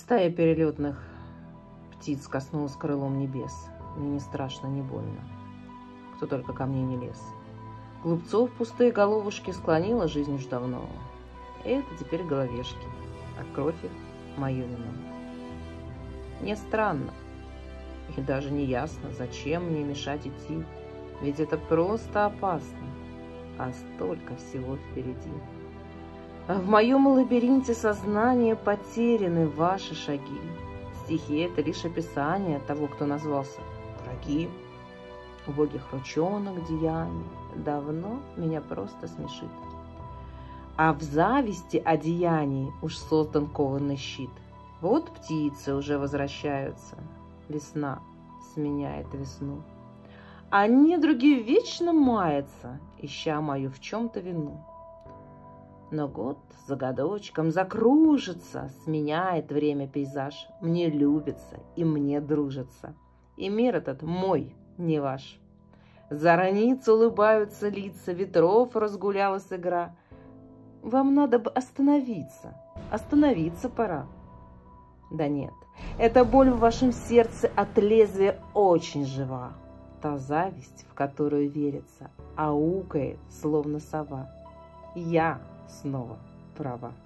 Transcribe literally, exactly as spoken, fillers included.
Стая перелетных птиц коснулась крылом небес. Мне не страшно, не больно. Кто только ко мне не лез. Глупцов пустые головушки склонила жизнь уж давно. Это теперь головешки, а кровь их — мою вину. Мне странно и даже не ясно, зачем мне мешать идти, ведь это просто опасно, а столько всего впереди. А в моем лабиринте сознания потеряны ваши шаги. Стихи — это лишь описание того, кто назвался враги. Убогих ручонок деяний давно меня просто смешит. А в зависти одеяний уж создан кованный щит. Вот птицы уже возвращаются, весна сменяет весну. А недруги вечно маятся, ища мою в чем-то вину. Но год за годочком закружится, сменяет время пейзаж. Мне любится и мне дружится, и мир этот мой, не ваш. За границ улыбаются лица, ветров разгулялась игра. Вам надо бы остановиться, остановиться пора. Да нет, эта боль в вашем сердце от лезвия очень жива. Та зависть, в которую верится, аукает, словно сова. Я снова права.